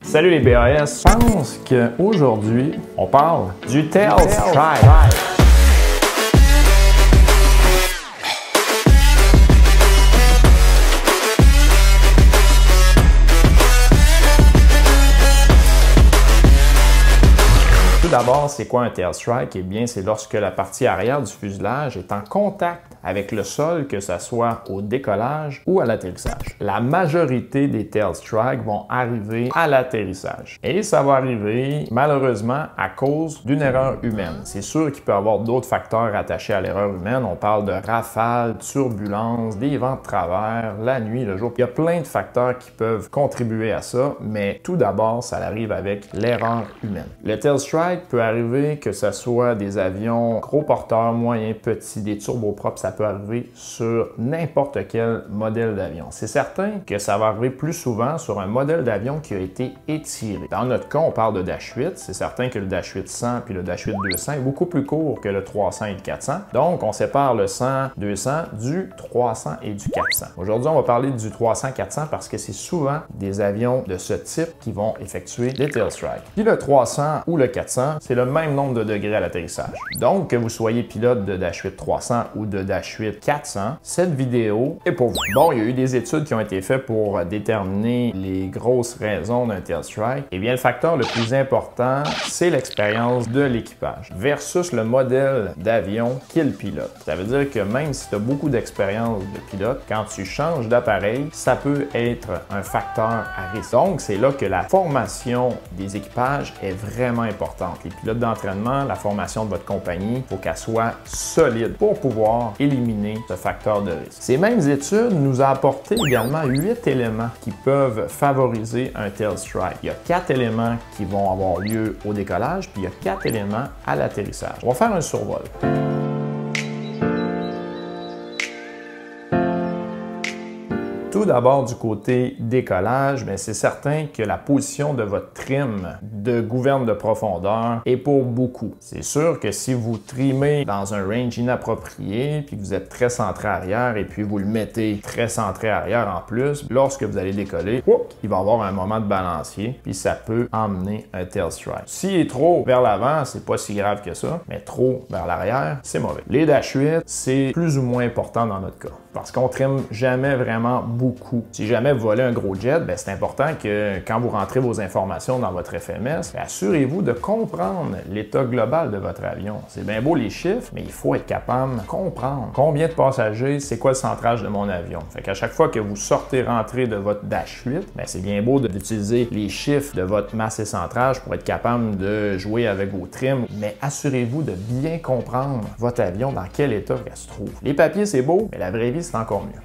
Salut les BAS, je pense qu'aujourd'hui, on parle du Tail Strike. Tout d'abord, c'est quoi un tail strike? Eh bien, c'est lorsque la partie arrière du fuselage est en contact avec le sol, que ce soit au décollage ou à l'atterrissage. La majorité des tail strikes vont arriver à l'atterrissage. Et ça va arriver, malheureusement, à cause d'une erreur humaine. C'est sûr qu'il peut y avoir d'autres facteurs attachés à l'erreur humaine. On parle de rafales, turbulences, des vents de travers, la nuit, le jour. Il y a plein de facteurs qui peuvent contribuer à ça, mais tout d'abord, ça arrive avec l'erreur humaine. Le tail strike peut arriver que ce soit des avions gros porteurs, moyens, petits, des turboprops, ça peut arriver sur n'importe quel modèle d'avion. C'est certain que ça va arriver plus souvent sur un modèle d'avion qui a été étiré. Dans notre cas, on parle de Dash 8. C'est certain que le Dash 8 100 puis le Dash 8 200 est beaucoup plus court que le 300 et le 400. Donc, on sépare le 100, 200 du 300 et du 400. Aujourd'hui, on va parler du 300, 400 parce que c'est souvent des avions de ce type qui vont effectuer des tail strikes. Puis le 300 ou le 400, c'est le même nombre de degrés à l'atterrissage. Donc, que vous soyez pilote de Dash 8 300 ou de Dash 8 400, cette vidéo est pour vous. Bon, il y a eu des études qui ont été faites pour déterminer les grosses raisons d'un tail strike. Eh bien, le facteur le plus important, c'est l'expérience de l'équipage versus le modèle d'avion qu'il pilote. Ça veut dire que même si tu as beaucoup d'expérience de pilote, quand tu changes d'appareil, ça peut être un facteur à risque. Donc, c'est là que la formation des équipages est vraiment importante. Les pilotes d'entraînement, la formation de votre compagnie, il faut qu'elle soit solide pour pouvoir éliminer ce facteur de risque. Ces mêmes études nous ont apporté également 8 éléments qui peuvent favoriser un tail strike. Il y a 4 éléments qui vont avoir lieu au décollage, puis il y a 4 éléments à l'atterrissage. On va faire un survol. Tout d'abord, du côté décollage, c'est certain que la position de votre trim de gouverne de profondeur est pour beaucoup. C'est sûr que si vous trimez dans un range inapproprié, puis que vous êtes très centré arrière, et puis vous le mettez très centré arrière en plus, lorsque vous allez décoller, il va y avoir un moment de balancier, puis ça peut emmener un tail strike. S'il est trop vers l'avant, c'est pas si grave que ça, mais trop vers l'arrière, c'est mauvais. Les Dash 8, c'est plus ou moins important dans notre cas, parce qu'on trime jamais vraiment beaucoup. Si jamais vous volez un gros jet, c'est important que quand vous rentrez vos informations dans votre FMS, assurez-vous de comprendre l'état global de votre avion. C'est bien beau les chiffres, mais il faut être capable de comprendre combien de passagers, c'est quoi le centrage de mon avion. Fait qu'à chaque fois que vous sortez, rentrez de votre Dash 8, c'est bien beau d'utiliser les chiffres de votre masse et centrage pour être capable de jouer avec vos trims, mais assurez-vous de bien comprendre votre avion, dans quel état elle se trouve. Les papiers, c'est beau, mais la vraie vie, c'est encore mieux.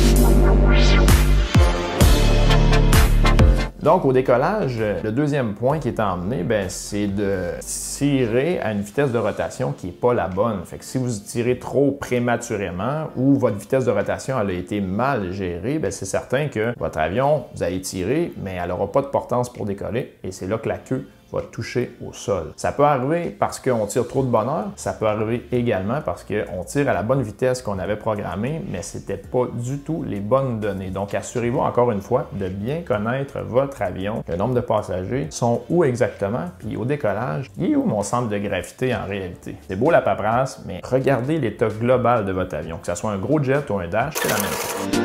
Donc, au décollage, le deuxième point qui est emmené, c'est de tirer à une vitesse de rotation qui n'est pas la bonne. Fait que si vous tirez trop prématurément ou votre vitesse de rotation elle a été mal gérée, c'est certain que votre avion, vous allez tirer, mais elle n'aura pas de portance pour décoller et c'est là que la queue va toucher au sol. Ça peut arriver parce qu'on tire trop de bonne heure, ça peut arriver également parce qu'on tire à la bonne vitesse qu'on avait programmée, mais c'était pas du tout les bonnes données. Donc, assurez-vous encore une fois de bien connaître votre avion, le nombre de passagers sont où exactement, puis au décollage, il est où mon centre de gravité en réalité? C'est beau la paperasse, mais regardez l'état global de votre avion, que ce soit un gros jet ou un dash, c'est la même chose.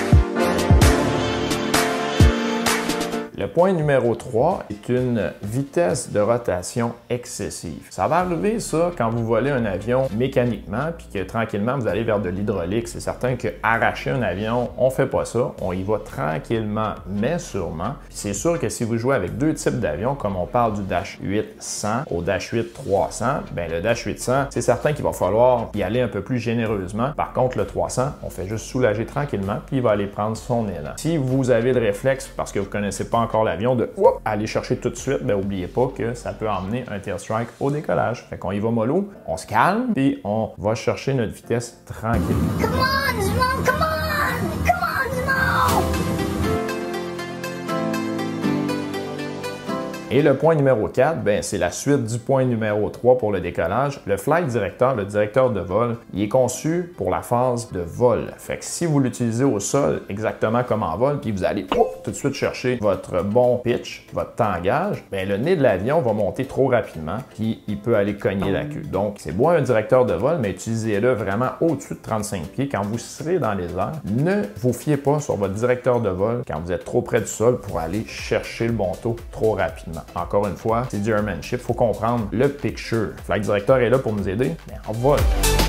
Le point numéro 3 est une vitesse de rotation excessive. Ça va arriver ça quand vous volez un avion mécaniquement puis que tranquillement vous allez vers de l'hydraulique. C'est certain que arracher un avion, on fait pas ça. On y va tranquillement mais sûrement. C'est sûr que si vous jouez avec deux types d'avions, comme on parle du Dash 8 100 au Dash 8 300, le Dash 800, c'est certain qu'il va falloir y aller un peu plus généreusement. Par contre, le 300, on fait juste soulager tranquillement puis il va aller prendre son élan. Si vous avez le réflexe parce que vous connaissez pas encore l'avion de aller chercher tout de suite, n'oubliez pas que ça peut emmener un tail strike au décollage. Fait qu'on y va mollo, on se calme, puis on va chercher notre vitesse tranquillement. Come on, Zmo, come on! Come on, Zmo! Et le point numéro 4, ben, c'est la suite du point numéro 3 pour le décollage. Le flight director, le directeur de vol, il est conçu pour la phase de vol. Fait que si vous l'utilisez au sol, exactement comme en vol, puis vous allez tout de suite chercher votre bon pitch, votre tangage, ben, le nez de l'avion va monter trop rapidement, puis il peut aller cogner la queue. Donc, c'est beau un directeur de vol, mais utilisez-le vraiment au-dessus de 35 pieds quand vous serez dans les airs. Ne vous fiez pas sur votre directeur de vol quand vous êtes trop près du sol pour aller chercher le bon taux trop rapidement. Encore une fois, c'est du airmanship, il faut comprendre le picture. Le flight director est là pour nous aider, mais en vol.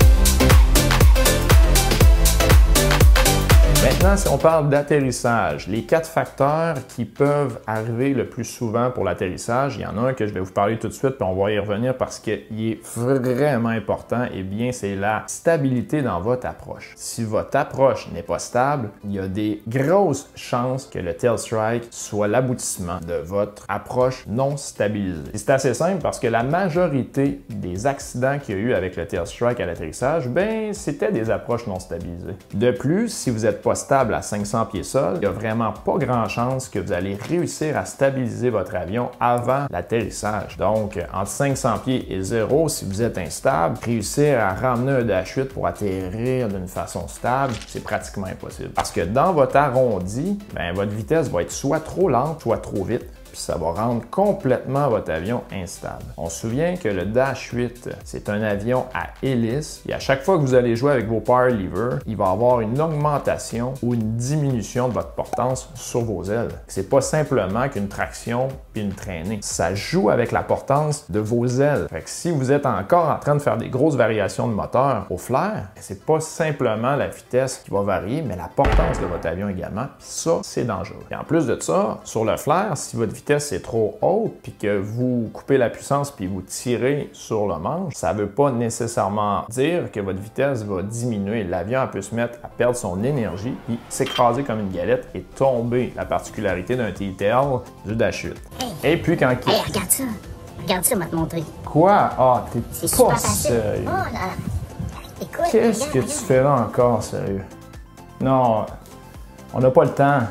Maintenant, si on parle d'atterrissage, les 4 facteurs qui peuvent arriver le plus souvent pour l'atterrissage, il y en a un que je vais vous parler tout de suite, puis on va y revenir parce qu'il est vraiment important, et bien c'est la stabilité dans votre approche. Si votre approche n'est pas stable, il y a des grosses chances que le tail strike soit l'aboutissement de votre approche non stabilisée. C'est assez simple parce que la majorité des accidents qu'il y a eu avec le tail strike à l'atterrissage, ben c'était des approches non stabilisées. De plus, si vous n'êtes pas stable à 500 pieds sol, il n'y a vraiment pas grand chance que vous allez réussir à stabiliser votre avion avant l'atterrissage. Donc, entre 500 pieds et 0, si vous êtes instable, réussir à ramener un Dash 8 pour atterrir d'une façon stable, c'est pratiquement impossible. Parce que dans votre arrondi, ben, votre vitesse va être soit trop lente, soit trop vite, puis ça va rendre complètement votre avion instable. On se souvient que le Dash 8, c'est un avion à hélice, et à chaque fois que vous allez jouer avec vos power levers, il va y avoir une augmentation ou une diminution de votre portance sur vos ailes. C'est pas simplement qu'une traction puis une traînée. Ça joue avec la portance de vos ailes. Fait que si vous êtes encore en train de faire des grosses variations de moteur au flair, c'est pas simplement la vitesse qui va varier, mais la portance de votre avion également. Puis ça, c'est dangereux. Et en plus de ça, sur le flair, si votre vitesse est trop haute puis que vous coupez la puissance puis vous tirez sur le manche, ça veut pas nécessairement dire que votre vitesse va diminuer. L'avion peut se mettre à perdre son énergie puis s'écraser comme une galette et tomber. La particularité d'un TTL du Dash 8. Hey. Et puis quand... Hey, regarde ça. Regarde ça, on va te montrer. Quoi? Ah, t'es C'est pas super facile. sérieux. Oh là. Écoute, Qu'est-ce que tu fais là encore, sérieux? Non, on n'a pas le temps.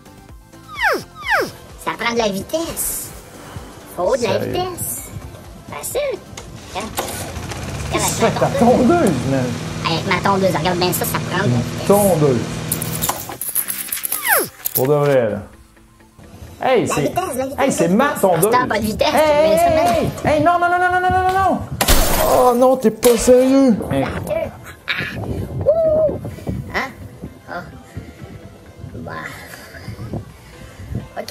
Ça prend de la vitesse. Faut de la Sérieux? vitesse. Facile. Regarde. Qu'est-ce que tu fais avec ta tondeuse, man? Avec ma tondeuse, regarde bien ça, ça prend de la vitesse. Tondeuse. Pour de vrai, là. Hey, La c'est... vitesse, la vitesse. Hey, c'est ma tondeuse. Stop, pas de vitesse. Hey, tu fais ça, hey, hey, hey, non, non, non, non, non, non, non, non. Oh non, t'es pas sérieux. Hey. Hein? Ah. Bah. OK.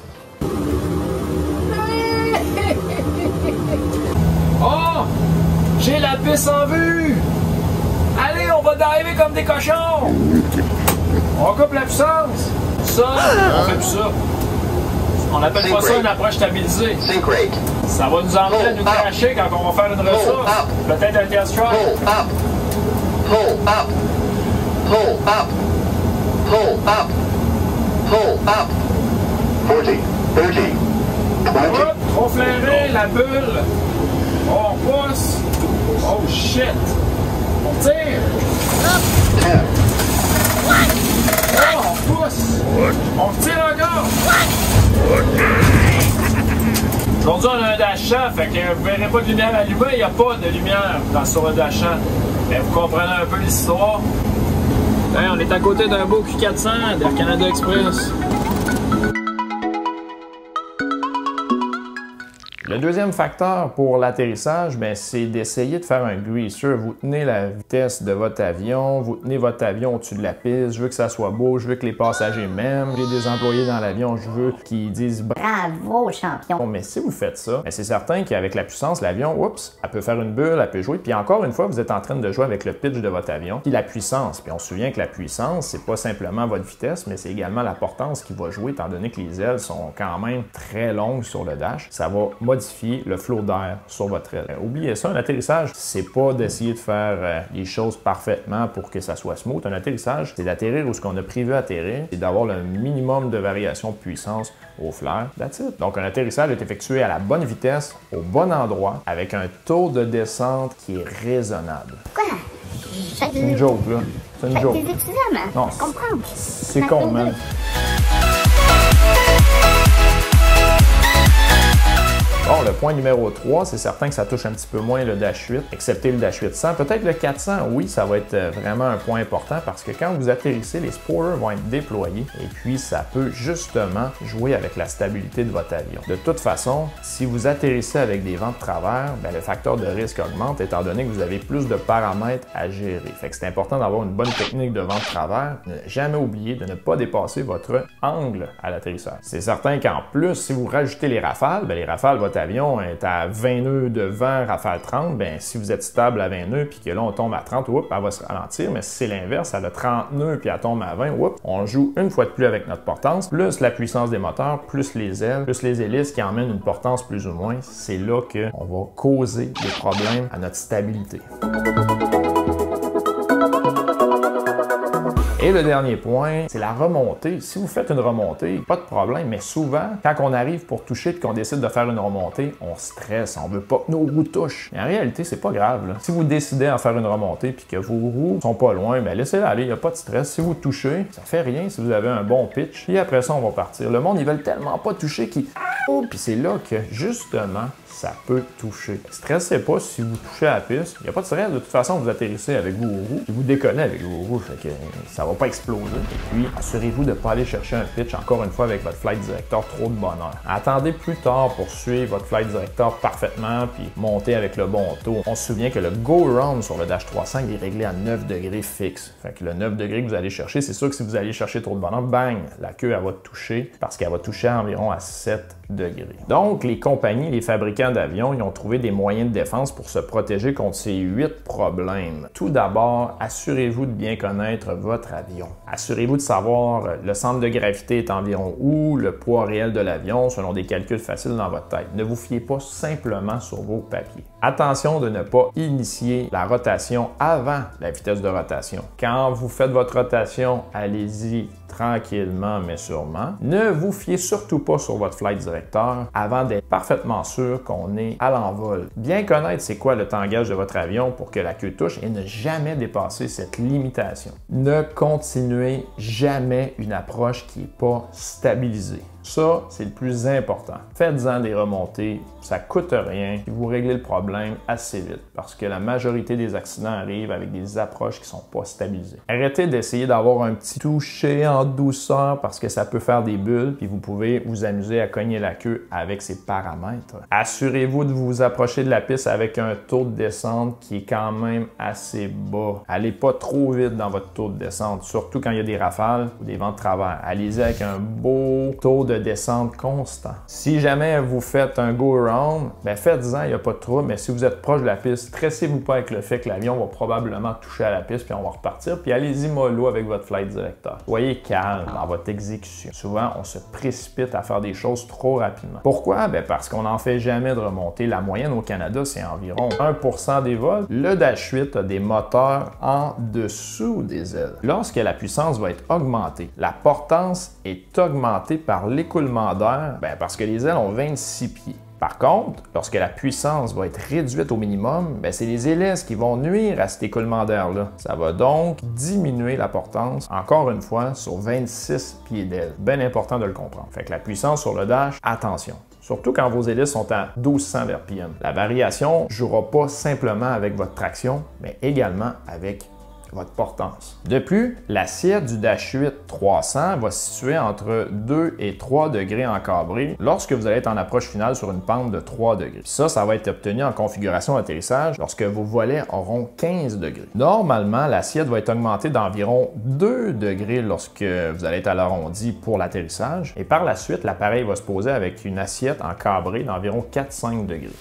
Oh! J'ai la piste en vue! Allez, on va diver comme des cochons! On coupe la puissance! Ça, on fait plus ça. On appelle pas ça une approche stabilisée. Sink rate. Ça va nous emmener à nous cracher quand on va faire une ressource. Peut-être un tail strike. Pull up. Pull up. Pull up. Pull up. Pull up. 40, 30, 20. Hop, trop flairé, la bulle. On pousse. Oh shit! On tire. 10. Oh, on pousse. On tire encore. Aujourd'hui, on a un Dash-1, fait que vous verrez pas de lumière allumée, il n'y a pas de lumière sur le Dash-1. Mais vous comprenez un peu l'histoire. Hey, on est à côté d'un beau Q400 d'Air Canada Express. Le deuxième facteur pour l'atterrissage, c'est d'essayer de faire un greaser. Vous tenez la vitesse de votre avion, vous tenez votre avion au-dessus de la piste. Je veux que ça soit beau, je veux que les passagers m'aiment. J'ai des employés dans l'avion, je veux qu'ils disent Bravo, champion. mais si vous faites ça, c'est certain qu'avec la puissance, l'avion, oups, elle peut faire une bulle, elle peut jouer. Puis encore une fois, vous êtes en train de jouer avec le pitch de votre avion, puis la puissance. Puis on se souvient que la puissance, c'est pas simplement votre vitesse, mais c'est également la portance qui va jouer, étant donné que les ailes sont quand même très longues sur le dash. Ça va modifier le flot d'air sur votre aile. Oubliez ça, un atterrissage, c'est pas d'essayer de faire les choses parfaitement pour que ça soit smooth. Un atterrissage, c'est d'atterrir où ce qu'on a prévu atterrir et d'avoir le minimum de variation de puissance au flair. That's it. Donc un atterrissage est effectué à la bonne vitesse, au bon endroit, avec un taux de descente qui est raisonnable. Quoi? C'est une joke, là. C'est une joke. Des étudiants, man. Non, Je comprends. c'est con, man. le point numéro 3, c'est certain que ça touche un petit peu moins le Dash 8, excepté le Dash 800. Peut-être le 400, oui, ça va être vraiment un point important parce que quand vous atterrissez, les spoilers vont être déployés et puis ça peut justement jouer avec la stabilité de votre avion. De toute façon, si vous atterrissez avec des vents de travers, bien, le facteur de risque augmente étant donné que vous avez plus de paramètres à gérer. Fait que c'est important d'avoir une bonne technique de vent de travers. Ne jamais oublier de ne pas dépasser votre angle à l'atterrissage. C'est certain qu'en plus, si vous rajoutez les rafales, bien, les rafales, votre avion est à 20 nœuds de vent, rafale 30, bien, si vous êtes stable à 20 nœuds puis que là on tombe à 30, oups, elle va se ralentir, mais si c'est l'inverse, elle a 30 nœuds puis elle tombe à 20, oups, on joue une fois de plus avec notre portance, plus la puissance des moteurs, plus les ailes, plus les hélices qui emmènent une portance plus ou moins, c'est là qu'on va causer des problèmes à notre stabilité. Et le dernier point, c'est la remontée. Si vous faites une remontée, pas de problème, mais souvent, quand on arrive pour toucher et qu'on décide de faire une remontée, on stresse, on veut pas que nos roues touchent. Mais en réalité, c'est pas grave, là. Si vous décidez d'en faire une remontée puis que vos roues sont pas loin, ben laissez-les aller, il n'y a pas de stress. Si vous touchez, ça fait rien si vous avez un bon pitch. Puis après ça, on va partir. Le monde, ils veulent tellement pas toucher qu'ils... Oh, puis c'est là que, justement, ça peut toucher. Stressez pas si vous touchez à la piste. Il n'y a pas de stress. De toute façon, vous atterrissez avec vos roues. Puis vous décollez avec vos roues. Fait que ça va pas exploser. Et puis, assurez-vous de ne pas aller chercher un pitch, encore une fois, avec votre flight director trop de bonheur. Attendez plus tard pour suivre votre flight director parfaitement puis monter avec le bon taux. On se souvient que le go-round sur le Dash 300 il est réglé à 9 degrés fixe. Fait que le 9 degrés que vous allez chercher, c'est sûr que si vous allez chercher trop de bonheur, bang, la queue, elle va toucher parce qu'elle va toucher environ à 7 degrés. Donc, les compagnies, les fabricants d'avions, ils ont trouvé des moyens de défense pour se protéger contre ces 8 problèmes. Tout d'abord, assurez-vous de bien connaître votre avion. Assurez-vous de savoir le centre de gravité est environ où, le poids réel de l'avion, selon des calculs faciles dans votre tête. Ne vous fiez pas simplement sur vos papiers. Attention de ne pas initier la rotation avant la vitesse de rotation. Quand vous faites votre rotation, allez-y tranquillement mais sûrement. Ne vous fiez surtout pas sur votre flight director avant d'être parfaitement sûr qu'on est à l'envol. Bien connaître c'est quoi le tangage de votre avion pour que la queue touche et ne jamais dépasser cette limitation. Ne continuez jamais une approche qui n'est pas stabilisée. Ça, c'est le plus important. Faites-en des remontées, ça ne coûte rien, et vous réglez le problème assez vite parce que la majorité des accidents arrivent avec des approches qui ne sont pas stabilisées. Arrêtez d'essayer d'avoir un petit toucher en douceur parce que ça peut faire des bulles puis vous pouvez vous amuser à cogner la queue avec ces paramètres. Assurez-vous de vous approcher de la piste avec un taux de descente qui est quand même assez bas. Allez pas trop vite dans votre taux de descente, surtout quand il y a des rafales ou des vents de travers. Allez-y avec un beau taux de descente constant. Si jamais vous faites un go-around, ben faites-en, il n'y a pas de trouble, mais si vous êtes proche de la piste, stressez-vous pas avec le fait que l'avion va probablement toucher à la piste puis on va repartir, puis allez-y mollo avec votre flight director. Soyez calme dans votre exécution. Souvent, on se précipite à faire des choses trop rapidement. Pourquoi? Ben parce qu'on n'en fait jamais de remontée. La moyenne au Canada, c'est environ 1% des vols. Le Dash 8 a des moteurs en dessous des ailes. Lorsque la puissance va être augmentée, la portance est augmentée par l'écoulement d'air, parce que les ailes ont 26 pieds. Par contre, lorsque la puissance va être réduite au minimum, c'est les hélices qui vont nuire à cet écoulement d'air-là. Ça va donc diminuer la portance, encore une fois, sur 26 pieds d'aile. Bien important de le comprendre. Fait que la puissance sur le Dash, attention. Surtout quand vos hélices sont à 1200 RPM. La variation ne jouera pas simplement avec votre traction, mais également avec votre portance. De plus, l'assiette du Dash 8 300 va se situer entre 2 et 3 degrés encadrés lorsque vous allez être en approche finale sur une pente de 3 degrés. Ça va être obtenu en configuration d'atterrissage lorsque vos volets auront 15 degrés. Normalement, l'assiette va être augmentée d'environ 2 degrés lorsque vous allez être à l'arrondi pour l'atterrissage et par la suite, l'appareil va se poser avec une assiette encadrée d'environ 4-5 degrés.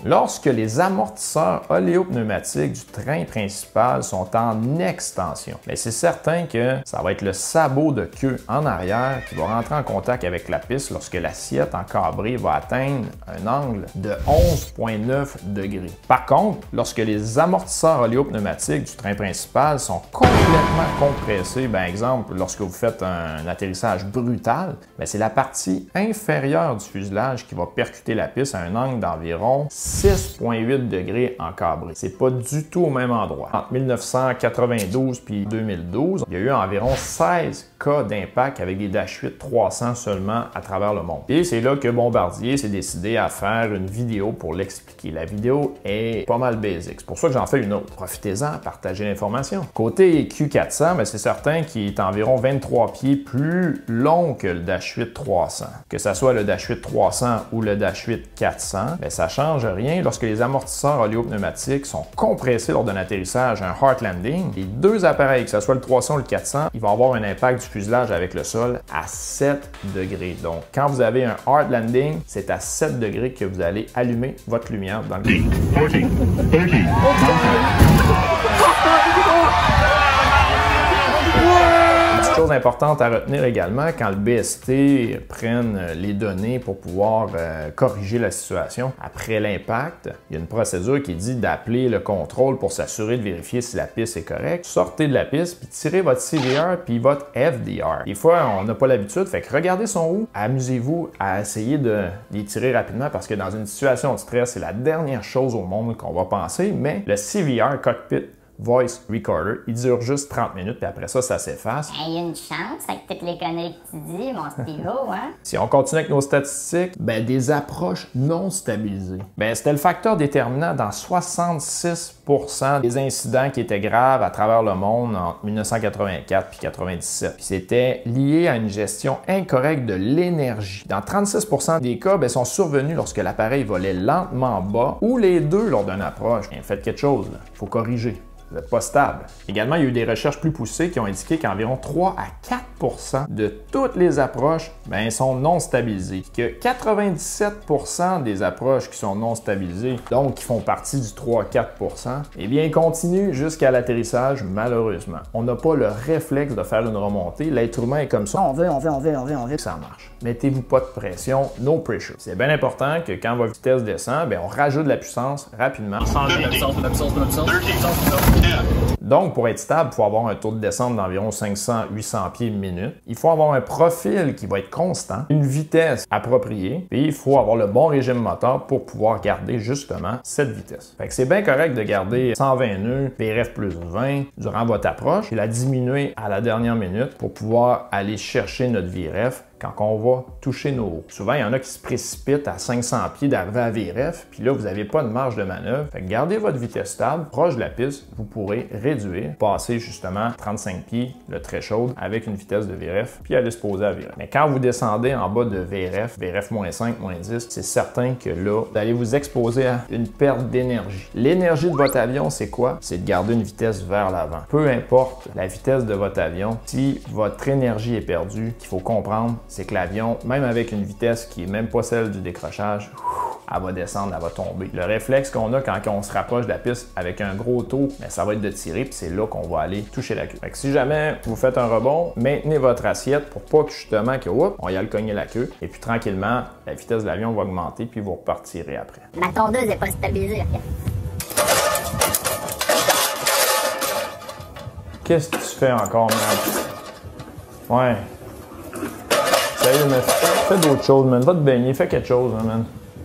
Lorsque les amortisseurs oléopneumatiques du train principal sont en extension, bien, c'est certain que ça va être le sabot de queue en arrière qui va rentrer en contact avec la piste lorsque l'assiette encabrée va atteindre un angle de 11,9 degrés. Par contre, lorsque les amortisseurs oléopneumatiques du train principal sont complètement compressés, par exemple, lorsque vous faites un atterrissage brutal, bien, c'est la partie inférieure du fuselage qui va percuter la piste à un angle d'environ 6,8 degrés encabré. C'est pas du tout au même endroit. Entre 1992 puis 2012, il y a eu environ 16 cas d'impact avec des Dash 8-300 seulement à travers le monde. Et c'est là que Bombardier s'est décidé à faire une vidéo pour l'expliquer. La vidéo est pas mal basique. C'est pour ça que j'en fais une autre. Profitez-en, partagez l'information. Côté Q400, ben c'est certain qu'il est environ 23 pieds plus long que le Dash 8-300. Que ce soit le Dash 8-300 ou le Dash 8-400, ben ça change rien lorsque les amortisseurs oléopneumatiques sont compressés lors d'un atterrissage, un hard landing. Les deux appareils, que ce soit le 300 ou le 400, ils vont avoir un impact du fuselage avec le sol à 7 degrés. Donc, quand vous avez un hard landing, c'est à 7 degrés que vous allez allumer votre lumière dans le 40, 30. Une chose importante à retenir également, quand le BST prenne les données pour pouvoir corriger la situation, après l'impact, il y a une procédure qui dit d'appeler le contrôle pour s'assurer de vérifier si la piste est correcte. Sortez de la piste, puis tirez votre CVR puis votre FDR. Des fois, on n'a pas l'habitude, fait que regardez son où, amusez-vous à essayer de les tirer rapidement parce que dans une situation de stress, c'est la dernière chose au monde qu'on va penser, mais le CVR, Cockpit Voice Recorder, il dure juste 30 minutes, puis après ça, ça s'efface. Il y a une chance avec toutes les conneries que tu dis, mon Steve-O, hein? Si on continue avec nos statistiques, ben, des approches non stabilisées. Ben, c'était le facteur déterminant dans 66% des incidents qui étaient graves à travers le monde entre 1984 et 1997. Puis c'était lié à une gestion incorrecte de l'énergie. Dans 36% des cas, ben, sont survenus lorsque l'appareil volait lentement bas ou les deux lors d'une approche. Bien, faites quelque chose, il faut corriger. Vous n'êtes pas stable. Également, il y a eu des recherches plus poussées qui ont indiqué qu'environ 3 à 4% de toutes les approches sont non stabilisées. Que 97% des approches qui sont non stabilisées, donc qui font partie du 3 à 4%, eh bien, continuent jusqu'à l'atterrissage, malheureusement. On n'a pas le réflexe de faire une remontée. L'être humain est comme ça. On veut. Ça marche. Mettez-vous pas de pression, no pressure. C'est bien important que quand votre vitesse descend, bien, on rajoute de la puissance rapidement. Donc, pour être stable, il faut avoir un taux de descente d'environ 500-800 pieds minute. Il faut avoir un profil qui va être constant, une vitesse appropriée, et il faut avoir le bon régime moteur pour pouvoir garder justement cette vitesse. Fait que c'est bien correct de garder 120 nœuds, VRF plus 20 durant votre approche et la diminuer à la dernière minute pour pouvoir aller chercher notre VRF quand on va toucher nos hauts. Souvent, il y en a qui se précipitent à 500 pieds d'arriver à VRF, puis là, vous n'avez pas de marge de manœuvre. Fait que gardez votre vitesse stable, proche de la piste, vous pourrez réduire, passer justement 35 pieds, le threshold, avec une vitesse de VRF, puis aller se poser à VRF. Mais quand vous descendez en bas de VRF, VRF-5, -10, c'est certain que là, vous allez vous exposer à une perte d'énergie. L'énergie de votre avion, c'est quoi? C'est de garder une vitesse vers l'avant. Peu importe la vitesse de votre avion, si votre énergie est perdue, qu'il faut comprendre, c'est que l'avion, même avec une vitesse qui n'est même pas celle du décrochage, elle va descendre, elle va tomber. Le réflexe qu'on a quand on se rapproche de la piste avec un gros taux, bien, ça va être de tirer, puis c'est là qu'on va aller toucher la queue. Fait que si jamais vous faites un rebond, maintenez votre assiette pour pas que justement que, on y aille cogner la queue, et puis tranquillement, la vitesse de l'avion va augmenter, puis vous repartirez après. Ma tondeuse n'est pas stabilisée. Qu'est-ce que tu fais encore, man? Ouais. Sérieux, mais fais d'autres choses, man. Va te baigner, fais quelque chose, man.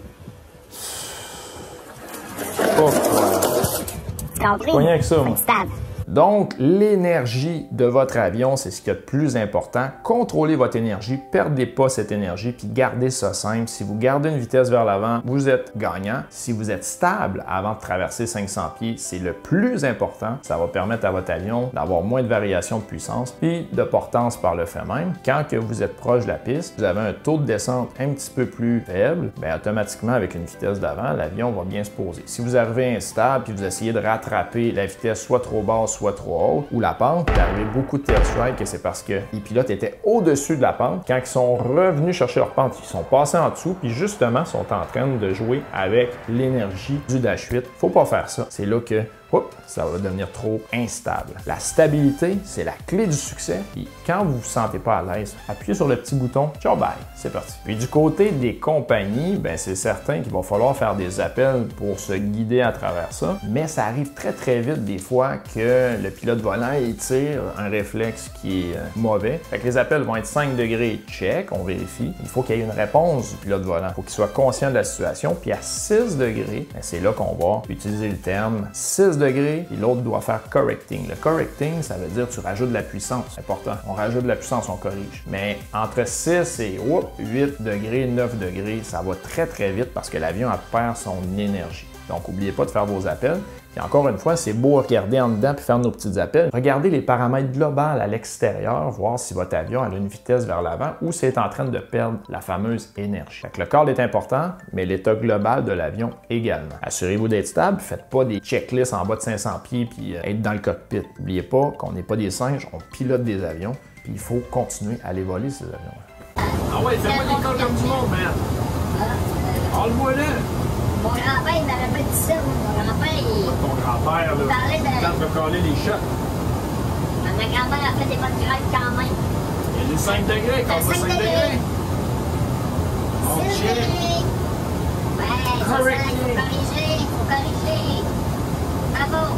Oh, Compris? avec ça, moi. Stable. Donc, l'énergie de votre avion, c'est ce qu'il y a de plus important. Contrôlez votre énergie, perdez pas cette énergie, puis gardez ça simple. Si vous gardez une vitesse vers l'avant, vous êtes gagnant. Si vous êtes stable avant de traverser 500 pieds, c'est le plus important. Ça va permettre à votre avion d'avoir moins de variation de puissance, puis de portance par le fait même. Quand que vous êtes proche de la piste, vous avez un taux de descente un petit peu plus faible, bien, automatiquement, avec une vitesse d'avant, l'avion va bien se poser. Si vous arrivez instable, puis vous essayez de rattraper la vitesse soit trop basse, soit soit trop haute ou la pente. Il est arrivé beaucoup de tailstrike et c'est parce que les pilotes étaient au-dessus de la pente. Quand ils sont revenus chercher leur pente, ils sont passés en dessous puis justement sont en train de jouer avec l'énergie du Dash 8. Faut pas faire ça. C'est là que ça va devenir trop instable. La stabilité, c'est la clé du succès. Puis quand vous vous sentez pas à l'aise, appuyez sur le petit bouton, ciao bye, c'est parti. Puis du côté des compagnies, ben c'est certain qu'il va falloir faire des appels pour se guider à travers ça, mais ça arrive très vite des fois que le pilote volant il tire un réflexe qui est mauvais. Fait que les appels vont être 5 degrés, check, on vérifie. Il faut qu'il y ait une réponse du pilote volant. Il faut qu'il soit conscient de la situation. Puis à 6 degrés, ben c'est là qu'on va utiliser le terme 6 degrés, puis l'autre doit faire correcting. Le correcting, ça veut dire que tu rajoutes de la puissance. C'est important. On rajoute de la puissance, on corrige. Mais entre 6 et 8 degrés, 9 degrés, ça va très vite parce que l'avion perd son énergie. Donc, n'oubliez pas de faire vos appels. Et encore une fois, c'est beau regarder en dedans puis faire nos petits appels. Regardez les paramètres globaux à l'extérieur, voir si votre avion a une vitesse vers l'avant ou si c'est en train de perdre la fameuse énergie. Fait que le corps est important, mais l'état global de l'avion également. Assurez-vous d'être stable, faites pas des checklists en bas de 500 pieds puis être dans le cockpit. N'oubliez pas qu'on n'est pas des singes, on pilote des avions, puis il faut continuer à les voler ces avions-là. Ah ouais, fais-moi des calls comme du monde, man. Parle-moi là. Mon grand-père, il m'avait pas dit ça. Mon grand-père, Ton grand-père, là, parlait de- il tente de coller les shots. ma grand-mère a fait des bonnes grèves quand même. Il y a des 5 degrés, quand pas 5 degrés. Oh, 6 shit. degrés. Ouais, c'est ça, il faut corriger, il faut corriger. Bravo.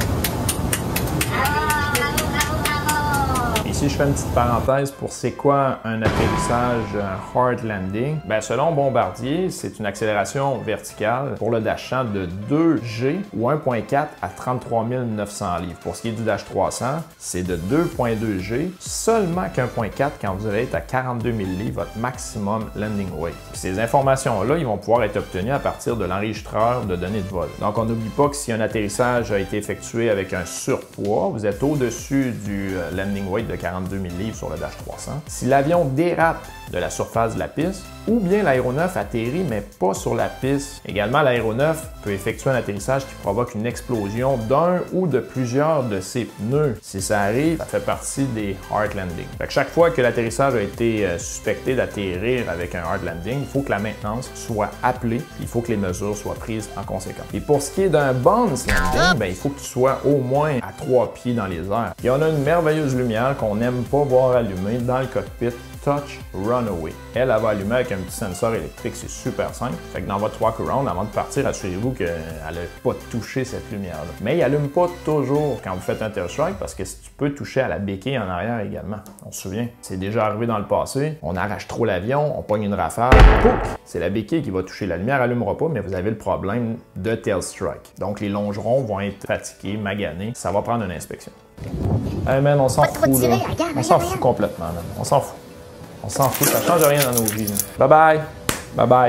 Ici, je fais une petite parenthèse pour c'est quoi un atterrissage, un hard landing. Ben, selon Bombardier, c'est une accélération verticale pour le Dash 100 de 2G ou 1.4 à 33 900 livres. Pour ce qui est du Dash 300, c'est de 2.2G, seulement qu'1.4 quand vous allez être à 42 000 livres, votre maximum landing weight. Puis ces informations-là, ils vont pouvoir être obtenues à partir de l'enregistreur de données de vol. Donc, on n'oublie pas que si un atterrissage a été effectué avec un surpoids, vous êtes au-dessus du landing weight de 42 000 livres sur le Dash 300. Si l'avion dérape de la surface de la piste, ou bien l'aéronef atterrit mais pas sur la piste. Également, l'aéronef peut effectuer un atterrissage qui provoque une explosion d'un ou de plusieurs de ses pneus. Si ça arrive, ça fait partie des hard landing. Fait que chaque fois que l'atterrissage a été suspecté d'atterrir avec un hard landing, il faut que la maintenance soit appelée, il faut que les mesures soient prises en conséquence. Et pour ce qui est d'un bounce landing, ben, il faut que tu sois au moins à 3 pieds dans les airs. Et on a une merveilleuse lumière qu'on n'aime pas voir allumer dans le cockpit, Touch Runaway. Elle va allumer avec un petit sensor électrique, c'est super simple. Fait que dans votre walk-around, avant de partir, assurez-vous qu'elle n'a pas touché cette lumière-là. Mais il n'allume pas toujours quand vous faites un tailstrike parce que tu peux toucher à la béquille en arrière également. On se souvient, c'est déjà arrivé dans le passé, on arrache trop l'avion, on pogne une rafale, pouc! C'est la béquille qui va toucher. La lumière n'allumera pas, mais vous avez le problème de tailstrike. Donc les longerons vont être fatigués, maganés, ça va prendre une inspection. Hey man, on s'en fout là. On s'en fout complètement, man. On s'en fout. On s'en fout, ça change rien dans nos vies. Bye bye! Bye bye!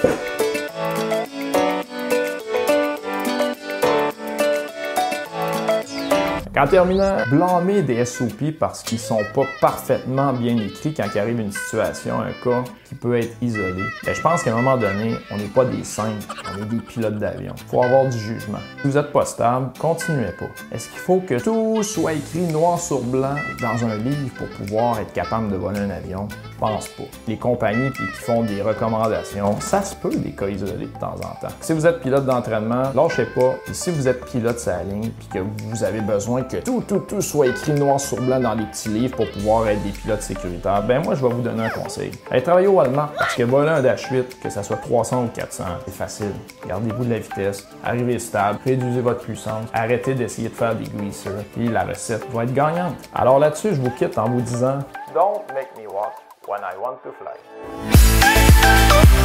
En terminant, blâmer des SOP parce qu'ils sont pas parfaitement bien écrits quand il arrive une situation, un cas qui peut être isolé. Ben, je pense qu'à un moment donné, on n'est pas des singes, on est des pilotes d'avion. Il faut avoir du jugement. Si vous n'êtes pas stable, continuez pas. Est-ce qu'il faut que tout soit écrit noir sur blanc dans un livre pour pouvoir être capable de voler un avion? Je pense pas. Les compagnies qui font des recommandations, ça se peut des cas isolés de temps en temps. Si vous êtes pilote d'entraînement, lâchez pas. Et si vous êtes pilote sur la ligne puis que vous avez besoin que tout soit écrit noir sur blanc dans des petits livres pour pouvoir être des pilotes sécuritaires, ben moi je vais vous donner un conseil. Allez travailler au Walmart parce que voler un Dash 8, que ça soit 300 ou 400, c'est facile. Gardez-vous de la vitesse, arrivez stable, réduisez votre puissance, arrêtez d'essayer de faire des greasers, puis la recette va être gagnante. Alors là-dessus, je vous quitte en vous disant Don't make me walk when I want to fly.